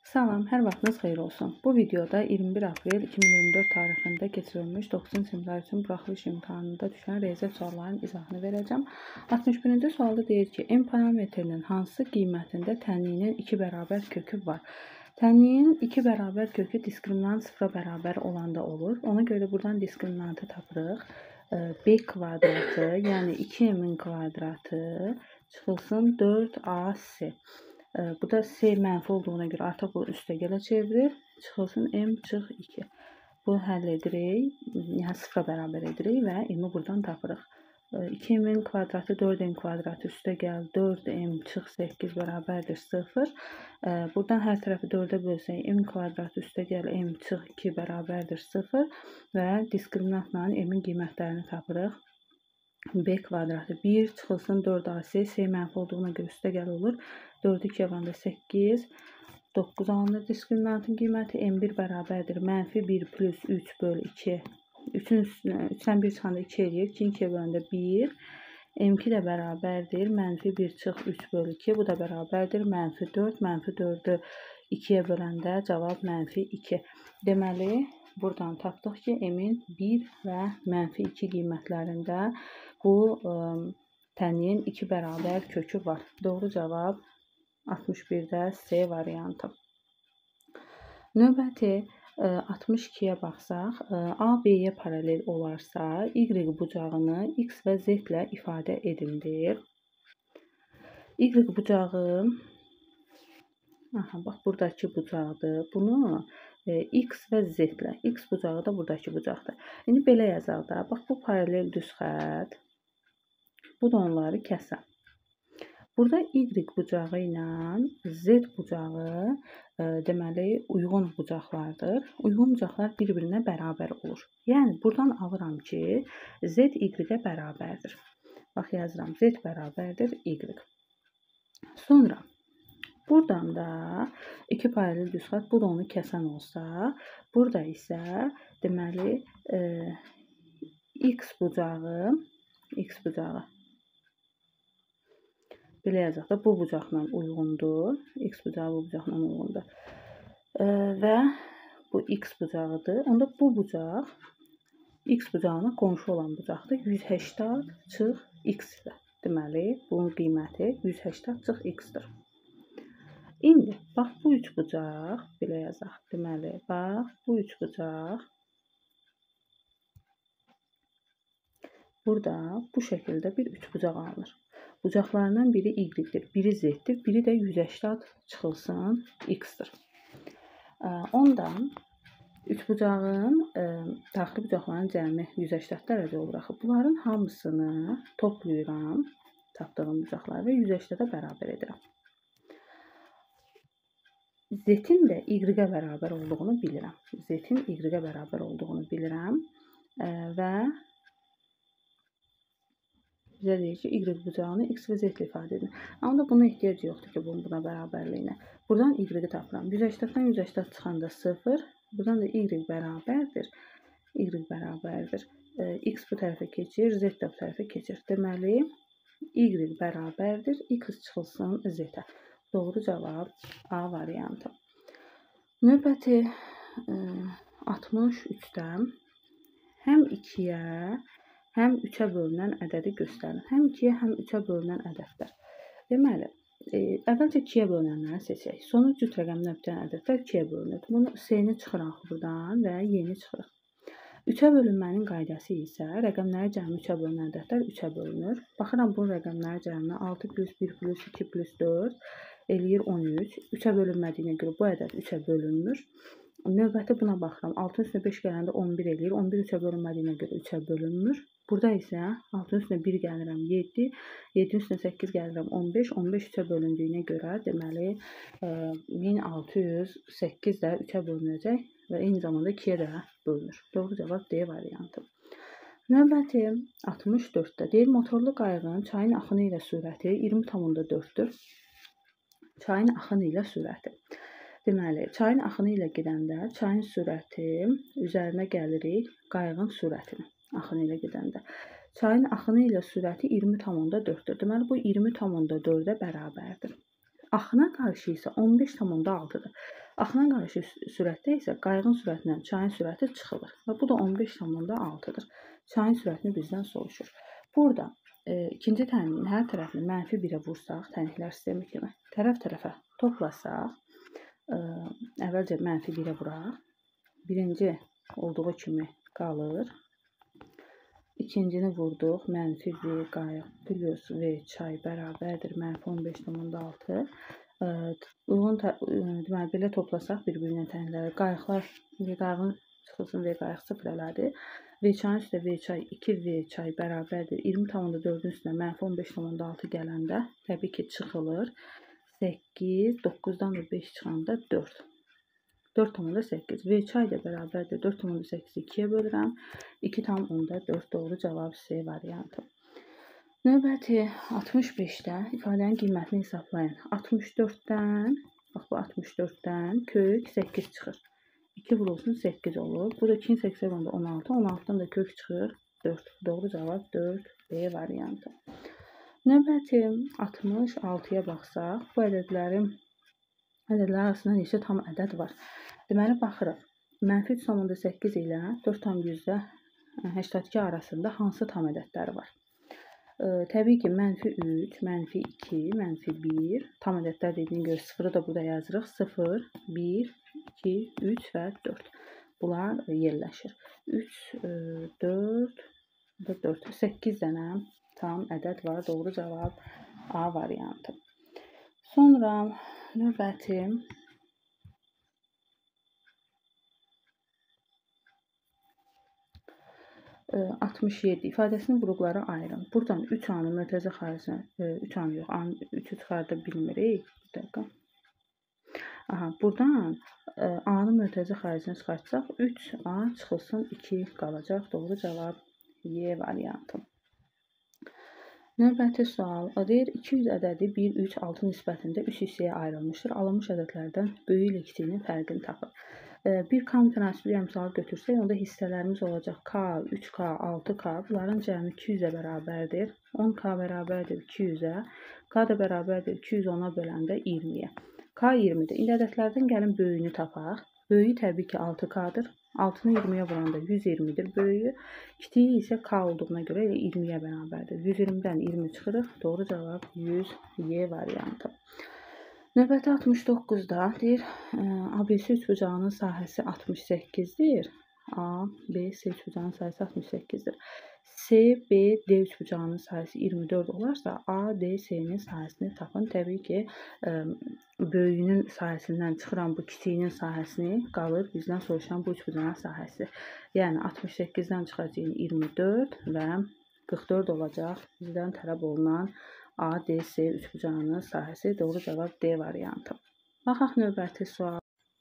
Salam, hər vaxtınız xeyir olsun. Bu videoda 21 aprel 2024 tarixində keçirilmiş 9-cu siniflər üçün buraxılış imtahanında düşən riyaziyyat suallarının izahını verəcəm. 61-ci sualda deyir ki, M parametrinin hansı qiymətində tənliyin 2 bərabər kökü var? Tənliyin 2 bərabər kökü diskriminant 0-a bərabər olanda olur. Ona görə buradan diskriminantı tapırıq. B kvadratı, yəni 2m'in kvadratı çıxılsın 4ac. Bu da C mənfi olduğuna görə artıq bu üstəgələ çevirir. Çıxılsın M çıx 2. Bu həll edirik. Yəni 0-a bərabər edirik və M-i buradan tapırıq. 2m'in kvadratı 4m kvadratı üstəgəl 4m çıx 8 bərabərdir 0. Buradan hər tərəfi 4-ə bölsək m kvadratı üstəgəl m çıx 2 bərabərdir 0 və diskriminantla m-in qiymətlərini tapırıq. B kvadratı 1 çıxılsın 4ac, C mənfi olduğuna görə üstəgəl olur. 4'ü 2 yabanda 8, 9 alınır diskriminantın qiyməti. M1 bərabərdir. Mənfi 1 plus 3 bölü 2. 3'ün üstünə 3'dən 1 çıxanda 2 eləyir. 2'nin 2'yə böləndə 1. M2 də bərabərdir. Mənfi 1 çıx 3 bölü 2. Bu da bərabərdir. Mənfi 4. Mənfi 4'ü 2'yə böləndə cavab mənfi 2. Deməli, buradan tapdıq ki, M-in 1 və mənfi 2 qiymətlərində bu tənliyin 2 bərabər kökü var. Doğru cavab 61-də C variantı. Növbəti 62-yə baxsaq, A B-yə paralel olarsa, Y bucağını X və Z ilə ifadə edilir. Y bucağı, bax buradakı bucaqdır. Bunu X və Z ilə, X bucağı da buradakı bucaqdır. İndi belə yazaq da, bax bu paralel düz xətt, bu da onları kəsən. Burada Y bucağı ilə Z bucağı deməli uyğun bucaqlardır. Uyğun bucaqlar bir-birinə bərabər olur. Yəni buradan alıram ki, Z Y-ə bərabərdir. Bax yazıram, Z bərabərdir Y. Sonra buradan da iki paralel düz xətt, bu da onu kəsən olsa, burada isə deməli X bucağı belə yazaq da, bu bucaqla uyğundur. X bucağı bu bucaqla uyğundur. Və bu X bucağıdır. Onda bu bucaq X bucağına qonşu olan bucaqdır. 180 çıx X-dir. Deməli, bunun qiyməti 180 çıx X-dir. İndi, bax bu üç bucaq, belə yazaq. Deməli, bax bu üç bucaq burada bu şəkildə bir üç bucaq alınır. Bucaqlarından biri Y-dir, biri Z-dir, biri də 180 çıxılsın X-dir. Ondan üç bucağın daxili bucaqların cəmi 180 dərəcə olur axı. Bunların hamısını toplayıram, tapdığım bucaqları və 180-ə bərabər edirəm. Z-in də Y-ə bərabər olduğunu bilirəm. Z-in Y-ə bərabər olduğunu bilirəm və bizə deyir ki, Y bucağını X və Z ilə ifadə edin. Amma buna ehtiyac yoxdur ki, buna bərabərliyinə. Buradan Y-i tapıram. 180-dən 180 çıxanda 0. Buradan da Y bərabərdir. Y bərabərdir. X bu tərəfə keçir, Z də bu tərəfə keçir. Deməli, Y bərabərdir. X çıxılsın Z-ə. Doğru cavab A variantı. Növbəti 63-də həm 2-yə, həm 3-ə bölünən ədədi göstərin. Həm 2-yə, həm 3-ə bölünən ədədlər. Deməli, əvvəlcə 2-yə bölünənləri seçək. Sonra cüt rəqəmdən ötən ədədlər 2-yə bölünür. Bunu C-ni çıxıraq buradan və Y-ni çıxırıq. 3-ə bölünmənin qaydası isə rəqəmləri cəmi 3-ə bölünən ədədlər 3-ə bölünür. Baxıram bunun rəqəmləri cəmi 6 plus 1 plus 2 plus 4 eləyir 13. 3-ə bölünmədiyinə görə bu ədəd 3-ə bölünmür. Növbəti buna baxıram. 6-ın üstünə 5 gələndə 11 eləyir. 11 3-ə bölünmədiyinə görə 3-ə bölünmür. Burada isə 6-ın üstünə 1 gəlirəm 7, 7-nin üstünə 8 gəlirəm 15, 15 3-ə bölündüyünə görə deməli 1608 də 3-ə bölünəcək və eyni zamanda 2-yə də bölünür. Doğru cavab D variantı. Növbəti 64-də deyir, motorlu qayığın çayın axını ilə sürəti 20,4-dür. Çayın axını ilə sürəti. Deməli, çayın axını ilə gedəndə çayın sürəti üzərinə gəlirik qayığın sürətini. Axını ilə gedəndə. Çayın axını ilə sürəti 20,4-dür. Deməli, bu 20,4-ə bərabərdir. Axına qarşı isə 15,6-dır. Axına qarşı sürətdə isə qayığın sürətindən çayın sürəti çıxılır və bu da 15,6-dır. Çayın sürətini bizdən soruşur. Burada ikinci təlimin hər tərəfini -1-ə vursaq, təliklər sistemi kimi, tərəf-tərəfə toplasaq, əvvəlcə -1-ə vuraq. Birinci olduğu kimi qalır. İkincini vurduq, -v qayıq plus v çay bərabərdir -15,6. Deməli, belə toplasaq bir-birinə təlikləri, qayığın çıxılsın v qayıq 0 elədi. V çayın üstə v çay 2v çay bərabərdir 20,4-ün üstünə -15,6 gələndə təbii ki çıxılır. 8, 9-dan da 5 çıxanda 4. 4,8. V çay da bərabərdir 4,8-i 2-yə bölürəm. 2,4 doğru cavab C variantı. Növbəti 65-də ifadənin qiymətini hesablayın. 64-dən, bax bu 64-dən kök 8 çıxır. 2 vurulsun 8 olur. Bu da 2-nin 8-ə bölündə 16. 16-dan da kök çıxır 4. Doğru cavab 4B variantı. Növbəti 66-ya baxsaq, bu ədədlər arasında neçə tam ədəd var? Deməli, baxırıq. -3,8 ilə 4,82 arasında hansı tam ədədləri var? Təbii ki, -3, -2, -1 tam ədədlər dediyinə görə 0-ı da burada yazırıq. 0, 1, 2, 3 və 4. Bunlar yerləşir. 3, 4, 4, 8 dənə tam ədəd var. Doğru cavab A variantı. Sonra növbəti 67 ifadəsinin vurğuları ayırın. Buradan 3 A-nı mötərizə xaricinə, 3 A-nı yox, 3-ü çıxarda bilmirik. Bir dəqiqə. Buradan A-nı mötərizə xaricinə çıxartsaq 3A çıxılsın 2 qalacaq. Doğru cavab Y variantı. Növbəti sual. Deyir 200 ədədi 1, 3, 6 nisbətində 3 hissəyə ayrılmışdır. Alınmış ədədlərdən böyük ilə kiçiyinin fərqini tapın. Bir K mütənasibi əmsalı götürsək, onda hissələrimiz olacaq K, 3K, 6K. Bunların cəmi 200-ə bərabərdir. 10K bərabərdir 200-ə. K da bərabərdir 210-a böləndə 20-yə. K 20-dir. İndi ədədlərdən gəlin böyüyünü tapaq. Böyüyü təbii ki 6K-dır. 6-nı 20-yə vuranda 120-dir böyüyü. Kiçiyi isə K olduğuna görə 20-yə bərabərdir. 120-dən 20 çıxırıq. Doğru cavab 100Y variantı. Növbəti 69-da deyir, ABC üçbucağının sahəsi 68-dir. ABC üçbucağının sahəsi 68-dir. CBD üçbucağının sahəsi 24 olarsa, ADC'nin sahəsini tapın. Təbii ki, böyüyünün sahəsindən çıxıran bu kiçiyinin sahəsini qalır bizdən soruşan bu üçbucağın sahəsi. Yəni 68-dən çıxacaq 24 və 44 olacaq bizdən tələb olunan ADC üçbucağının sahəsi. Doğru cavab D variantı. Baxaq növbəti sual.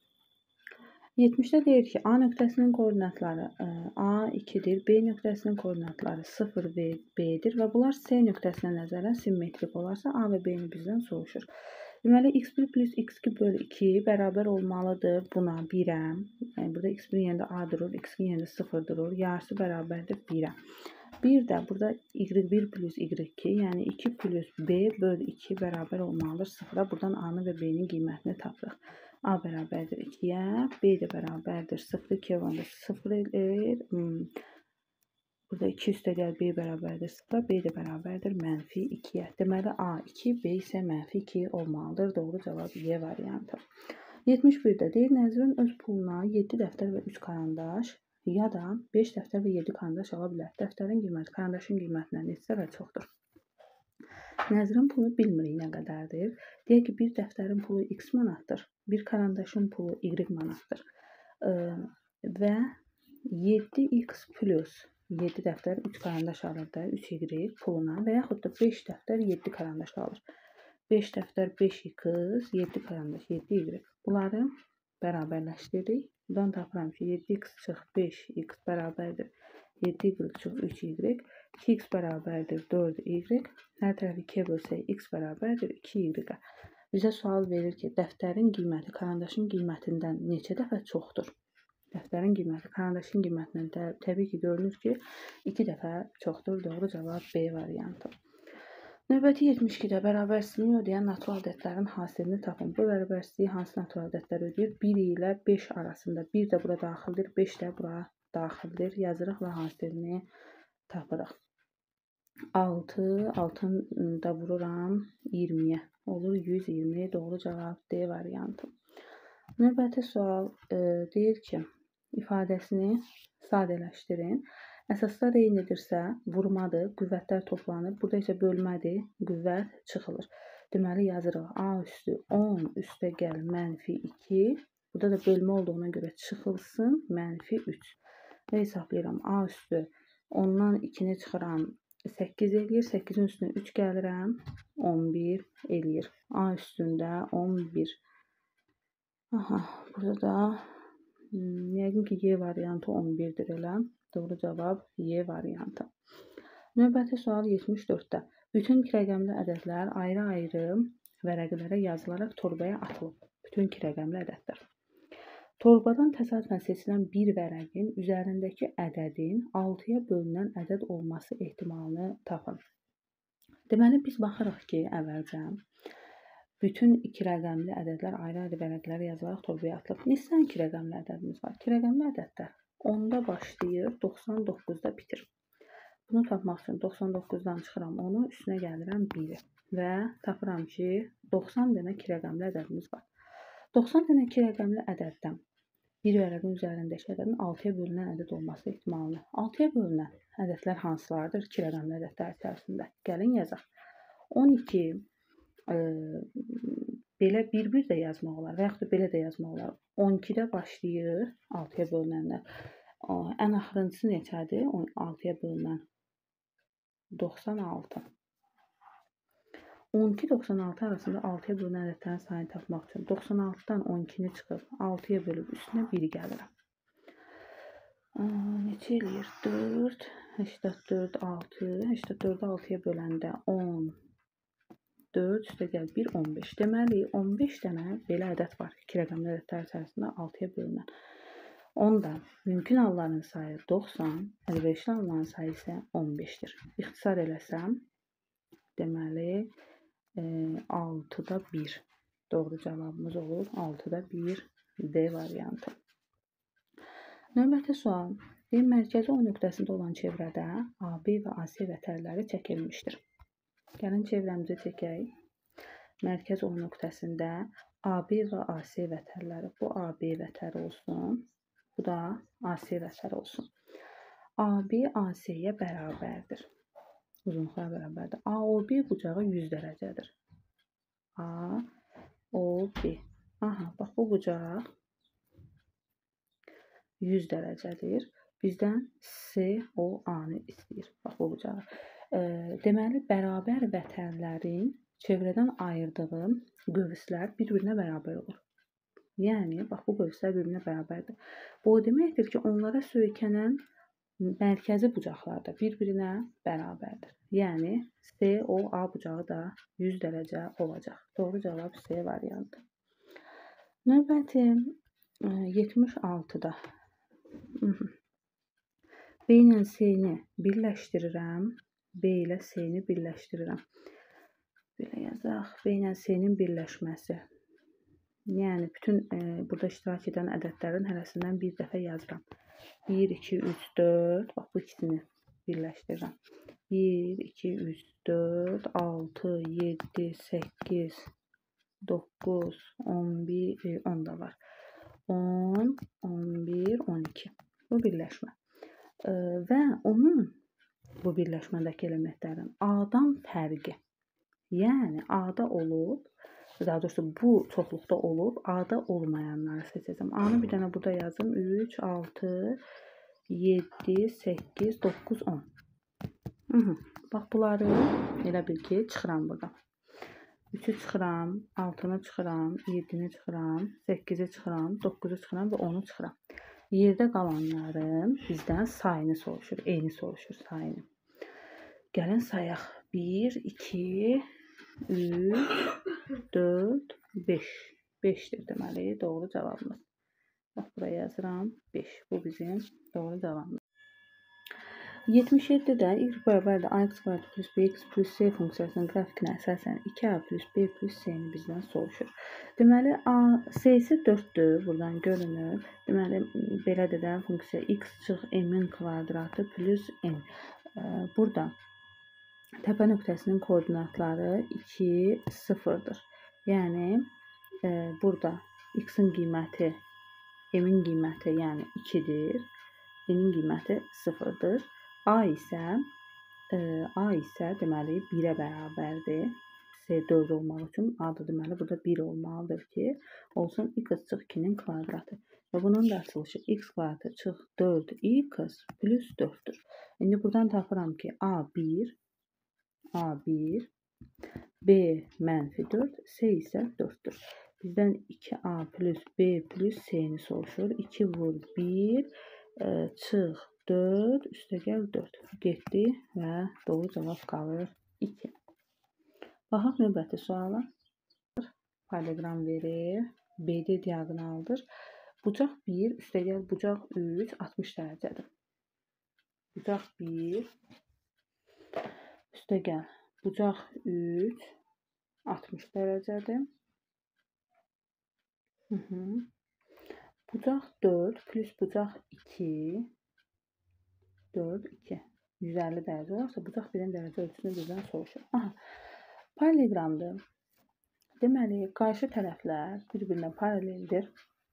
70-də deyir ki, A nöqtəsinin koordinatları A2-dir, B nöqtəsinin koordinatları 0 və B-dir və bunlar C nöqtəsinə nəzərən simmetrik olarsa A və B-ni bizdən soruşur. Deməli, x1 plus x2 bölü 2 bərabər olmalıdır buna 1-ə. Yəni, burada x1 yerində A durur, x2 yerində 0 durur. Yarısı bərabərdir 1-ə. Bir də burada y1 plus y2, yəni 2 plus b bölü 2 bərabər olmalıdır 0-a. Buradan A-nın və B-nin qiymətini tapırıq. A bərabərdir 2-yə, B də bərabərdir 0, 2-yə vuranda 0 edir. Burada 2 üstə gəl, B bərabərdir 0, B də bərabərdir -2-yə. Deməli, A 2, B isə -2 olmalıdır. Doğru cavab Y variantı. 71-də deyir, Nəzrin öz puluna 7 dəftər və 3 karandaş ya da 5 dəftər və 7 karandaş ala bilər. Dəftərin qiyməti karandaşın qiymətindən neçə və çoxdur? Nəzrin pulu bilmirik nə qədərdir. Deyək ki, bir dəftərin pulu x manatdır, bir karandaşın pulu y manatdır və 7x plus 7 dəftər 3 karandaş alır da 3y puluna və yaxud da 5 dəftər 7 karandaş alır. 5 dəftər 5x, 7 karandaş 7y. Bunları bərabərləşdiririk. Buradan tapıram ki, 7x çıx 5x bərabərdir 7y çıx 3y, 2x bərabərdir 4y, hər tərəfi 2-yə bölsək x bərabərdir 2y. Bizə sual verir ki, dəftərin qiyməti karandaşın qiymətindən neçə dəfə çoxdur? Dəftərin qiyməti karandaşın qiymətindən təbii ki, görünür ki, 2 dəfə çoxdur. Doğru cavab B variantı. Növbəti 72-də bərabərsizliyi ödəyən natural ədədlərin hasilini tapın. Bu bərabərsizliyi hansı natural ədədlər ödəyir? 1 ilə 5 arasında. 1 də bura daxildir, 5 də bura daxildir. Yazırıq və hasilini tapırıq. 6'ını da vururam 20'ye. Olur 120. Doğru cavab D variantı. Növbəti sual deyir ki, ifadəsini sadələşdirin. Əsaslar eynidirsə vurmadır, qüvvətlər toplanır. Burada isə bölmədir, qüvvət çıxılır. Deməli yazırıq A üstü 10 üstə gəl -2. Burada da bölmə olduğuna görə çıxılsın -3. Və hesablayıram. A üstü 10'dan 2'ni çıxıram 8 eləyir. 8'in üstünə 3 gəlirəm 11 eləyir. A üstündə 11. Aha, burada da yəqin ki Y variantı 11'dir elə. Doğru cavab Y variantı. Növbəti sual 74'də. Bütün iki rəqəmli ədədlər ayrı-ayrı vərəqlərə yazılaraq torbaya atılıb. Bütün iki rəqəmli ədədlər. Torbadan təsadüfən seçilən bir vərəqin üzərindəki ədədin 6'ya bölünən ədəd olması ehtimalını tapın. Deməli biz baxırıq ki, əvvəlcə bütün iki rəqəmli ədədlər ayrı-ayrı vərəqlərə yazılaraq torbaya atılıb. Neçə iki rəqəmli ədədimiz var? İki rəqəmli ədədlər 10'da başlayır, 99'da bitir. Bunu tapmaq üçün 99'dan çıxıram 10'u, üstünə gəlirəm 1'i və tapıram ki, 90 dənə iki rəqəmli ədədimiz var. 90 dənə iki rəqəmli ədəddən bir vərəqin üzərindəki ədədin 6'ya bölünən ədəd olması ehtimalını. 6'ya bölünən ədədlər hansılardır? İki rəqəmli ədədlər içərisində. Gəlin yazaq. 12 belə bir-bir də yazmaq olar və yaxud da belə də yazmaq olar. 12'də başlayır 6'ya bölünənlər. Ən axırıncısı neçədir? 6'ya bölünən 96. 12-96 arasında 6'ya bölünən ədədlərin sayını tapmaq üçün 96'dan 12'ni çıxıb 6'ya bölüb üstünə 1 gəlirəm. Neçə eləyir? 4, 84, 6, 84'ü 6'ya böləndə 10, 4 üstə gəl 1, 15. Deməli 15 dənə belə ədəd var. İki rəqəmli ədədlər içərisində 6'ya bölünən. Onda mümkün halların sayı 90, əlverişli halların sayı isə 15'dir. İxtisar eləsəm, deməli 6'da 1 doğru cavabımız olur. 6'da 1 D variantı. Növbəti sual. Mərkəzi O nöqtəsində olan çevrədə AB və AC vətərləri çəkilmişdir. Gəlin çevrəmizi çəkək. Mərkəz O nöqtəsində AB və AC vətərləri. Bu AB vətəri olsun. Bu da AC vətəri olsun. AB AC-yə bərabərdir. Uzunluqlar bərabərdir. AOB bucağı 100 dərəcədir. AOB. Aha, bax bu bucaq 100 dərəcədir. Bizdən COA-nı istəyir. Bax bu bucağı. Deməli, bərabər vətərlərin çevrədən ayırdığı qövslər bir-birinə bərabər olur. Yəni, bax bu qövslər bir-birinə bərabərdir. Bu o deməkdir ki, onlara söykənən mərkəzi bucaqlar da bir-birinə bərabərdir. Yəni, COA bucağı da 100 dərəcə olacaq. Doğru cavab C variantı. Növbəti 76'da B ilə C-ni birləşdirirəm. B ilə C-ni birləşdirirəm. Belə yazaq. B ilə C-nin birləşməsi. Yəni, bütün burada iştirak edən ədədlərin hərəsindən bir dəfə yazıram. 1, 2, 3, 4. Bax, bu ikisini birləşdirirəm. 1, 2, 3, 4, 6, 7, 8, 9, 11, 10 da var. 10, 11, 12. Bu birləşmə. Və onun bu birləşmədəki elementlərin A-dan fərqi. Yəni, A-da olub, daha doğrusu bu çoxluqda olub, A-da olmayanları seçəcəm. A-nı bir dənə burada yazım. 3, 6, 7, 8, 9, 10. Bax, bunları elə bil ki, çıxıram burada. 3'ü çıxıram, 6'nı çıxıram, 7'ni çıxıram, 8'i çıxıram, 9'u çıxıram və 10'u çıxıram. Yerdə qalanların bizdən sayını soruşur, eyni soruşur sayını. Gəlin sayaq. 1, 2, 3, 4, 5. 5'dir deməli doğru cavabımız. Bax, buraya yazıram 5. Bu bizim doğru cavabımız. 77-də y bərabərdir ax kvadrat plus bx plus c funksiyasının qrafikinə əsasən 2a plus b plus c-ni bizdən soruşur. Deməli, c-si 4-dür, buradan görünür. Deməli, belədir də funksiya x çıx m-in kvadratı plus n. Burada təpə nöqtəsinin koordinatları 2, 0-dır. Yəni, burada x-in qiyməti, m-in qiyməti, yəni 2-dir. N-in qiyməti 0-dır. A isə deməli 1-ə bərabərdir. C 4 olmaq üçün A da deməli burada 1 olmalıdır ki, olsun x çıx 2-nin kvadratı. Və bunun da açılışı x kvadratı çıx 4x plus 4-dür. İndi buradan tapıram ki, A 1, B mənfi 4, C isə 4-dür. Bizdən 2A plus B plus C-ni soruşur. 2 vur 1, çıx 4, üstəgəl 4 getdi və doğru cavab qalır 2. Baxaq növbəti suala. Parallelogram verir. BD diaqonaldır. Bucaq 1, üstəgəl bucaq 3, 60 dərəcədir. Bucaq 1, üstəgəl bucaq 3, 60 dərəcədir. Bucaq 4 plus bucaq 2, 4, 2. 150 dərəcə olarsa, bucaq 1-in dərəcə ölçüsünü bizdən soruşur. Paralleogramdır. Deməli, qarşı tərəflər bir-birinə paraleldir.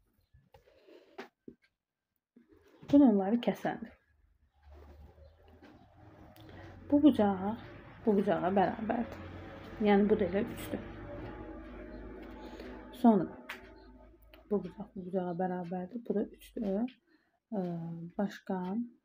Bu da onları kəsəndir. Bu bucağa bərabərdir. Yəni, bu da elə 3-dür. Sonra, bu bucağa bərabərdir. Bu da 3-dür. Başqa,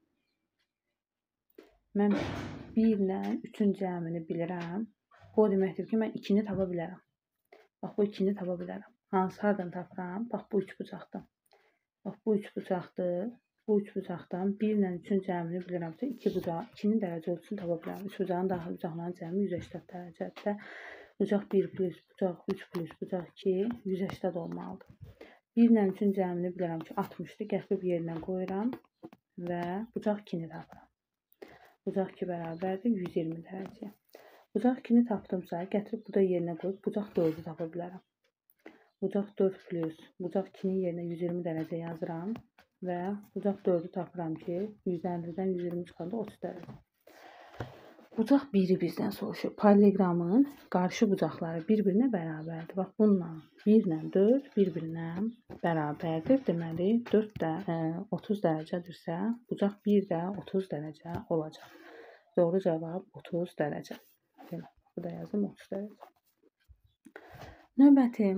mən 1 ilə 3-ün cəmini bilirəm. Bu o deməkdir ki, mən 2-ni tapa bilərəm. Bax, bu 2-ni tapa bilərəm. Hardan tapıram? Bax, bu 3 bucaqdan. Bax, bu 3 bucaqdır. Bu 3 bucaqdan 1 ilə 3-ün cəmini bilirəmsə, 2-nin dərəcə ölçüsünü tapa bilərəm. 3 bucağın daxil bucaqların cəmi 180 dərəcədir. Bucaq 1 plus bucaq 3 plus bucaq 2 180 olmalıdır. 1 ilə 3-ün cəmini bilirəm ki, 60-dır. Gətirib yerinə qoyuram və bucaq 2-ni tapıram. Bucaq 2 bərabərdir 120 dərəcəyə. Bucaq 2-ni tapdımsa, gətirib burada yerinə qoyub bucaq 4-ü tapa bilərəm. Bucaq 4 plus bucaq 2-nin yerinə 120 dərəcə yazıram və bucaq 4-ü tapıram ki, 150-dən 120 çıxanda 30 dərəcə. Bucaq 1-i bizdən soruşur. Paralleogramın qarşı bucaqları bir-birinə bərabərdir. Bax, bununla 1 ilə 4 bir-birinə bərabərdir. Deməli, 4 də 30 dərəcədirsə, bucaq 1 də 30 dərəcə olacaq. Doğru cavab 30 dərəcə. Belə, bu da yazım 30 dərəcə. Növbəti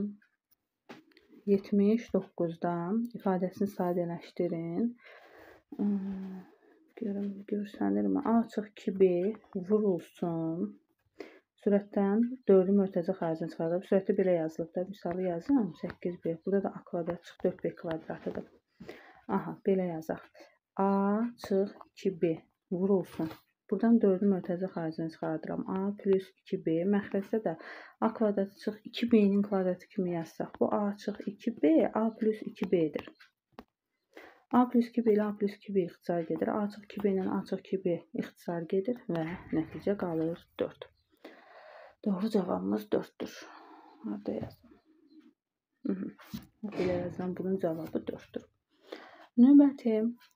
79-dan ifadəsini sadələşdirin. Görsənirmi? A çıx 2B vurulsun. Sürətdən 4-ü mörtəzə xaricinə çıxardıb. Sürəti belə yazılıb da. Misalı yazıram. 8B. Burada da A kvadrat çıx 4B kvadratıdır. Aha, belə yazaq. A çıx 2B vurulsun. Buradan 4-ü mörtəzə xaricinə çıxardıram. A plus 2B. Məxrəcdə də A kvadrat çıx 2B-nin kvadratı kimi yazsaq. Bu A çıx 2B, A plus 2B-dir. A plus 2B ilə A plus 2B ixtisar gedir. A çıx 2B ilə A çıx 2B ixtisar gedir və nəticə qalır 4. Doğru cavabımız 4-dür. Harada yazdım? Belə yazıram. Bunun cavabı 4-dür. Növbəti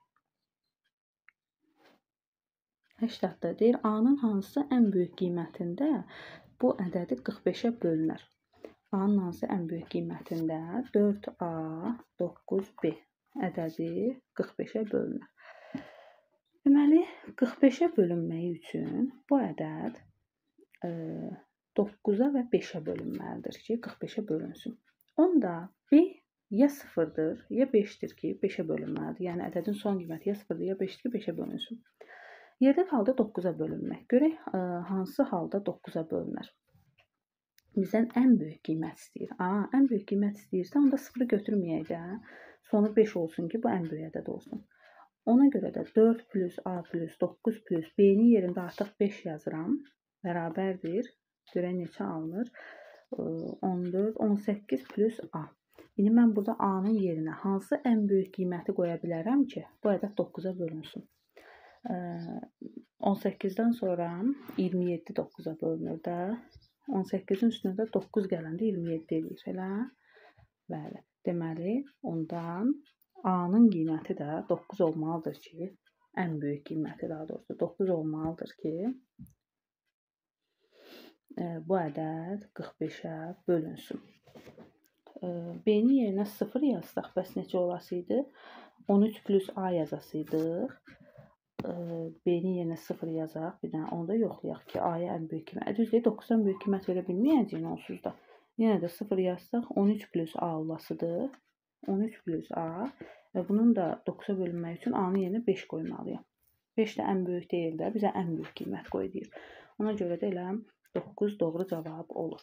80-da deyir, A-nın hansısa ən böyük qiymətində bu ədədi 45-ə bölünər. A-nın hansı ən böyük qiymətində 4A 9B ədədi 45-ə bölünür. Deməli, 45-ə bölünməyi üçün bu ədəd 9-a və 5-ə bölünməlidir ki, 45-ə bölünsün. Onda B ya 0-dır, ya 5-dir ki, 5-ə bölünməlidir. Yəni, ədədin son qiyməti ya 0-dır, ya 5-dir ki, 5-ə bölünsün. Yerdə halda 9-a bölünmək. Görək, hansı halda 9-a bölünər? Bizdən ən böyük qiymət istəyir. Ən böyük qiymət istəyirsə, onda 0-ı götürməyək də. Sonu 5 olsun ki, bu ən böyük ədəd olsun. Ona görə də 4 plus A plus 9 plus B-nin yerində artıq 5 yazıram. Bərabərdir. Görək neçə alınır? 14, 18 plus A. İndi mən burada A-nın yerinə hansı ən böyük qiyməti qoya bilərəm ki, bu ədəd 9-a bölünsün? 18-dən sonra 27 9-a bölünür də. 18-in üstünə də 9 gələndə 27 eləyir, elə? Bəli. Deməli, ondan A-nın qiyməti də 9 olmalıdır ki, ən böyük qiyməti daha doğrusu 9 olmalıdır ki, bu ədəd 45-ə bölünsün. B-nin yerinə 0 yazsaq, bəs necə olasıydı? 13 plus A yazasıydıq. B-nin yerinə 0 yazaq, bir dənə onu da yoxlayaq ki, A-ya ən böyük qiymət. Düzdür, 9-dan böyük qiymət verə bilməyəcəyini onsuz da. Yenə də 0 yazsaq, 13 plus A olasıdır. 13 plus A və bunun da 9-a bölünmək üçün A-nın yerinə 5 qoymalıyam. 5 də ən böyük deyil də, bizə ən böyük qiymət qoy deyir. Ona görə də elə 9 doğru cavab olur.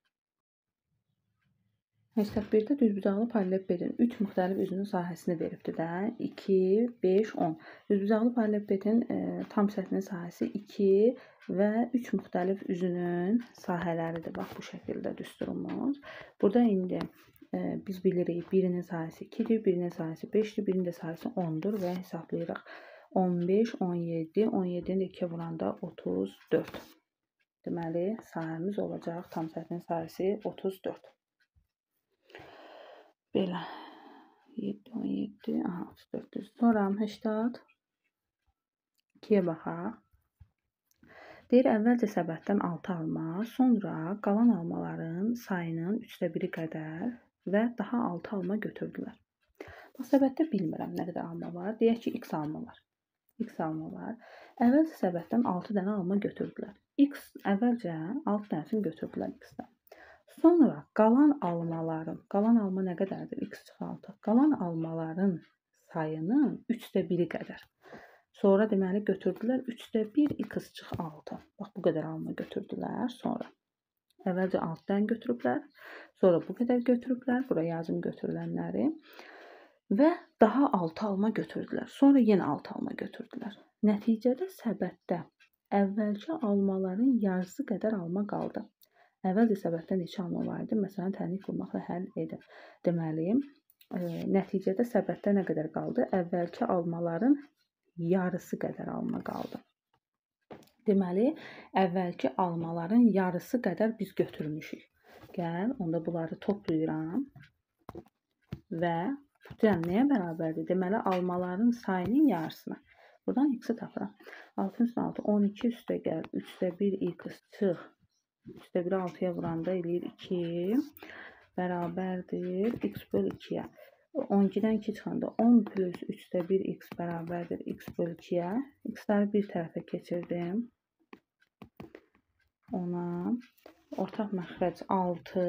81-də düzbucaqlı paralellepipedin 3 müxtəlif üzünün sahəsini veribdir də. 2, 5, 10. Düzbucaqlı paralellepipedin tam səthinin sahəsi 2 və 3 müxtəlif üzünün sahələridir. Bax, bu şəkildə düsturumuz. Burada indi biz bilirik, birinin sahəsi 2-dir, birinin sahəsi 5-dir, birinin də sahəsi 10-dur və hesablayırıq. 15, 17, 17-ni 2-yə vuranda 34. Deməli, sahəmiz olacaq, tam səthinin sahəsi 34. Belə. 7, 17, aha, 34. Sonra 80. 2-yə baxaq. Deyir, əvvəlcə səbətdən 6 alma, sonra qalan almaların sayının 1/3 qədər və daha 6 alma götürdülər. Bax, səbətdə bilmirəm nə qədər alma var. Deyək ki, x alma var. X alma var. Əvvəlcə səbətdən 6 dənə alma götürdülər. X əvvəlcə 6 dənəsini götürdülər x-dən. Sonra qalan alma nə qədərdir? X çıxı 6. Qalan almaların sayının 1/3 qədər. Sonra deməli götürdülər 1/3 x çıx 6. Bax, bu qədər alma götürdülər. Sonra əvvəlcə 6 dənə götürüblər. Sonra bu qədər götürüblər. Bura yazım götürülənləri. Və daha 6 alma götürdülər. Sonra yenə 6 alma götürdülər. Nəticədə səbətdə əvvəlki almaların yarısı qədər alma qaldı. Əvvəlcə səbətdə neçə alma var idi? Məsələn, tənlik qurmaqla həll edir. Deməli, nəticədə səbətdə nə qədər qaldı? Əvvəlki almaların yarısı qədər alma qaldı. Deməli, əvvəlki almaların yarısı qədər biz götürmüşük. Gəl, onda bunları toplayıram və nəyə bərabərdir? Deməli, almaların sayının yarısına. Buradan x-i tapıram. 6 üstə 6, 12 üstə gəl, 3/1 x çıx. 3/1 6-ya vuranda eləyir 2 bərabərdir x böl 2-yə. 12-dən 2 çıxanda 10 plus 3/1 x bərabərdir x böl 2-yə. X-ləri bir tərəfə keçirdim. 10-a. Ortaq məxrəc 6.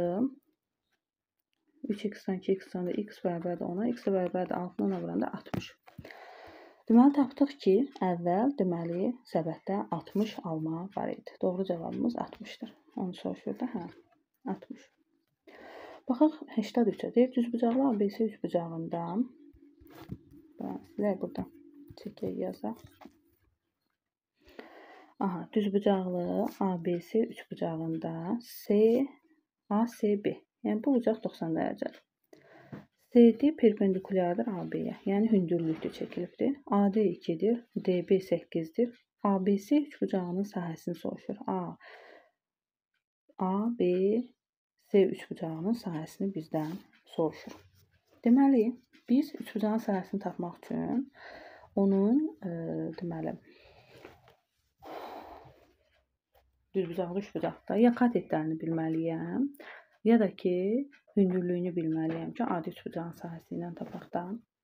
3x-dən 2x çıxanda x bərabərdir 10-a. X bərabərdir 6-dan 10-a vuranda 60. Deməli, tapdıq ki, əvvəl deməli səbətdə 60 alma var idi. Doğru cavabımız 60-dır. Onu soruşur da, hə, 60. Baxaq 83-ə. Deyir, düzbucaqlı ABC üçbucağında, sizlər burada çəkək yazaq. Aha, düzbucaqlı ABC üçbucağında ACB, yəni bu bucaq 90 dərəcədir. CD perpendikulyardır AB-yə, yəni hündürlükdə çəkilibdir. AD 2-dir, DB 8-dir. ABC üçbucağının sahəsini soruşur. ABC üçbucağının sahəsini bizdən soruşur. Deməli, biz üçbucağın sahəsini tapmaq üçün onun deməli düzbucaqlı üçbucaqda ya katetlərini bilməliyəm, ya da ki, hündürlüyünü bilməliyəm ki, adi üçbucağın sahəsi ilə tapaq da.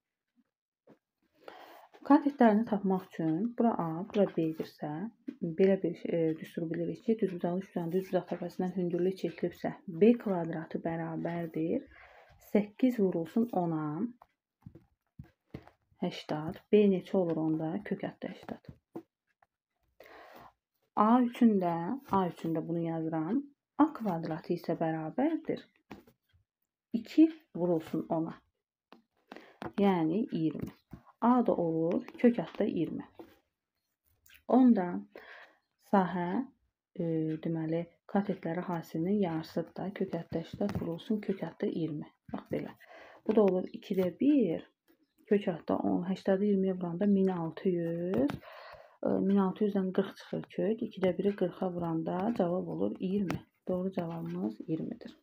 Katetlərini tapmaq üçün bura A, bura B-dirsə, belə bir düstur bilirik ki, düzbucaqlı üçbucağın düzbucaq təpəsindən hündürlük çəkilibsə, B kvadratı bərabərdir 8 vurulsun 10-a 80. B neçə olur onda? Kök hətta 80. A üçün də bunu yazıram. A kvadratı isə bərabərdir 2 vurulsun 10-a. Yəni 20. A da olur kök hətta 20. Onda sahə deməli katetləri hasilinin yarısıdır da. Kök hətta 80 vurulsun kök hətta 20. Bax belə. Bu da olur 2-də 1. Kök hətta 10. 80-i 20-yə vuranda 1600. 1600-dən 40 çıxır kök. 2-də 1-i 40-a vuranda cavab olur 20. Doğru cavabımız 20-dir.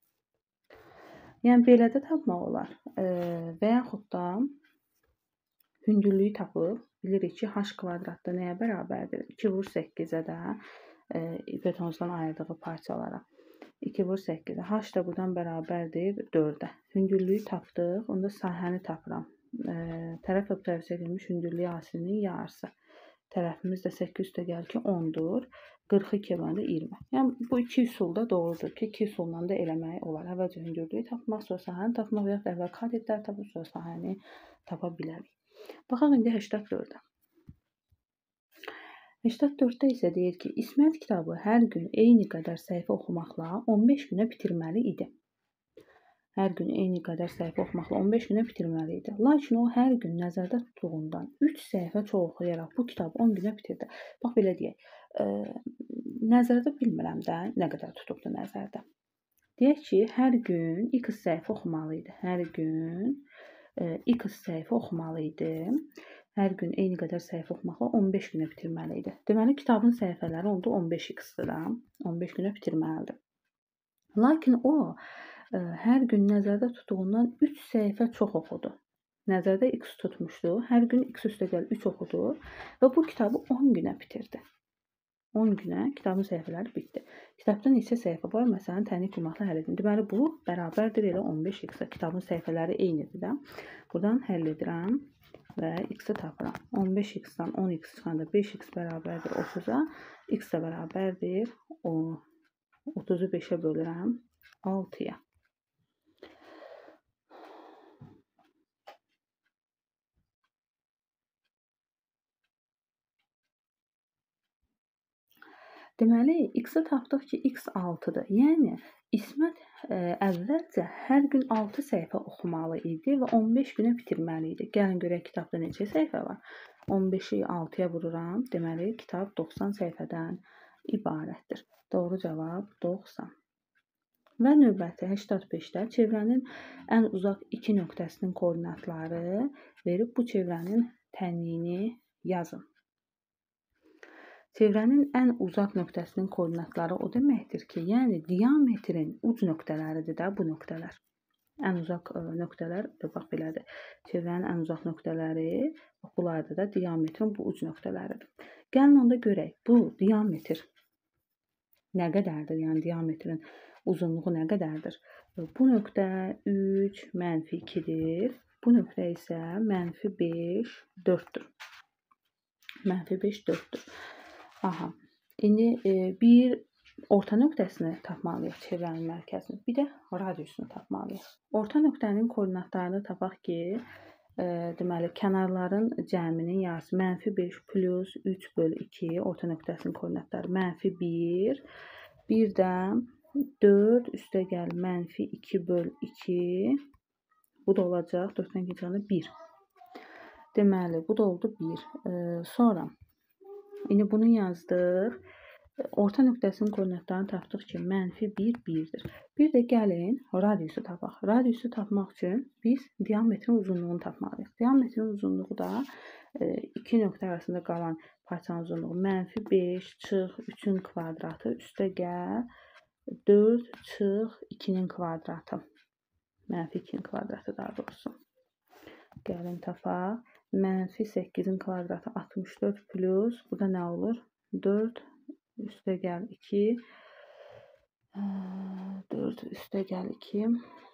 Yəni belə də tapmaq olar. Və yaxud da hündürlüyü tapıb bilirik ki, h kvadratda nəyə bərabərdir? 2 vur 8-ə də hipotenuzdan ayırdığı parçalara. 2 vur 8-ə. H da buradan bərabərdir 4-ə. Hündürlüyü tapdıq. Onda sahəni tapıram. Tərəf tərəfə edilmiş hündürlüyü asilinin yarısı. Tərəfimiz də 8 üstə gəlir ki 10-dur. 42 bölündə 20. Yəni bu iki üsul da doğrudur ki, iki üsulla da eləmək olar. Əvvəlcə hündürlüyü tapmaq, sonra sahəni tapmaq və ya əvvəl kadetləri tapıb, sonra sahəni tapa bilərik. Baxaq indi 84-ə. 84-də isə deyir ki, İsmət kitabı hər gün eyni qədər səhifə oxumaqla 15 günə bitirməli idi. Hər gün eyni qədər səhifə oxumaqla 15 günə bitirməli idi. Lakin o hər gün nəzərdə tutduğundan 3 səhifə çox oxuyaraq bu kitabı 10 günə bitirdi. Bax belə deyək. Nəzərdə bilmirəm də nə qədər tutubdu nəzərdə. Deyək ki, hər gün x səhifə oxumalı idi. Hər gün x səhifə oxumalı idi. Hər gün eyni qədər səhifə oxumaqla 15 günə bitirməli idi. Deməli, kitabın səhifələri oldu 15x-dır da. 15 günə bitirməlidir. Lakin o hər gün nəzərdə tutduğundan 3 səhifə çox oxudu. Nəzərdə x tutmuşdu. Hər gün x üstə gəl 3 oxudu və bu kitabı 10 günə bitirdi. 10 günə kitabın səhifələri bitdi. Kitabda neçə səhifə var? Məsələn, tənlik qurmaqla həll edin. Deməli, bu bərabərdir elə 15x-ə. Kitabın səhifələri eynidir də. Buradan həll edirəm və x-i tapıram. 15x-dan 10x çıxanda 5x bərabərdir 30-a. X də bərabərdir 30-u 5-ə bölürəm 6-ya. Deməli, x-i tapdıq ki, x 6-dır. Yəni, İsmət əvvəlcə hər gün 6 səhifə oxumalı idi və 15 günə bitirməli idi. Gəlin görək kitabda neçə səhifə var? 15-i 6-ya vururam. Deməli, kitab 90 səhifədən ibarətdir. Doğru cavab 90. Və növbəti 85-də çevrənin ən uzaq 2 nöqtəsinin koordinatları verib bu çevrənin tənliyini yazın. Çevrənin ən uzaq nöqtəsinin koordinatları o deməkdir ki, yəni diametrin uc nöqtələridir də bu nöqtələr. Ən uzaq nöqtələr, bax belədir. Çevrənin ən uzaq nöqtələri, bunlar da diametrin bu uc nöqtələridir. Gəlin onda görək, bu diametr nə qədərdir? Yəni diametrin uzunluğu nə qədərdir? Bu nöqtə 3, -2-dir. Bu nöqtə isə -5, 4-dür. -5, 4-dür. Aha. İndi bir orta nöqtəsini tapmalıyıq, çevrənin mərkəzini. Bir də radiusunu tapmalıyıq. Orta nöqtənin koordinatlarını tapaq ki, deməli, kənarların cəminin yarısı -5 plus 3 bölü 2 orta nöqtəsinin koordinatları -1. Bir də 4 üstə gəl -2 bölü 2. Bu da olacaq 4-dən keçəndə 1. Deməli, bu da oldu 1. Sonra indi bunu yazdıq. Orta nöqtəsinin koordinatlarını tapdıq ki, -1, 1-dir. Bir də gəlin radiusu tapaq. Radiusu tapmaq üçün biz diametrin uzunluğunu tapmalıyıq. Diametrin uzunluğu da 2 nöqtə arasında qalan parçanın uzunluğu -5 çıx 3-ün kvadratı üstə gəl 4 çıx 2-nin kvadratı. -2-nin kvadratı daha doğrusu. Gəlin tapaq. -8-in kvadratı 64 plus, bu da nə olur? 4 üstə gəl 2. 4 üstə gəl 2.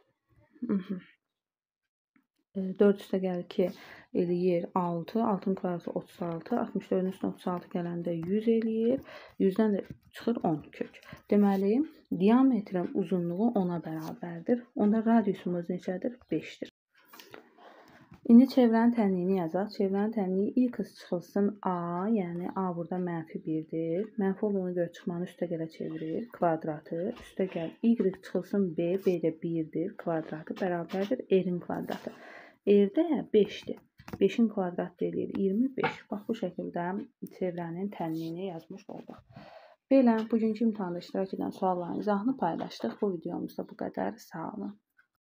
4 üstə gəl 2 eləyir 6. 6-nın kvadratı 36. 64-ün üstünə 36 gələndə 100 eləyir. 100-dən də çıxır 10 kök. Deməli, diametrin uzunluğu 10-a bərabərdir. Onda radiusumuz neçədir? 5-dir. İndi çevrənin tənliyini yazaq. Çevrənin tənliyi x çıxılsın a, yəni a burada -1-dir. Mənfi olduğuna görə çıxmanı üstə gələ çevirir. Kvadratı üstə gəl y çıxılsın b, b də 1-dir. Kvadratı bərabərdir r-in kvadratı. R də 5-dir. 5-in kvadratı eləyir 25. Bax bu şəkildə çevrənin tənliyini yazmış olduq. Belə bugünkü imtahanda iştirak edən sualların izahını paylaşdıq. Bu videomuzda bu qədər. Sağ olun.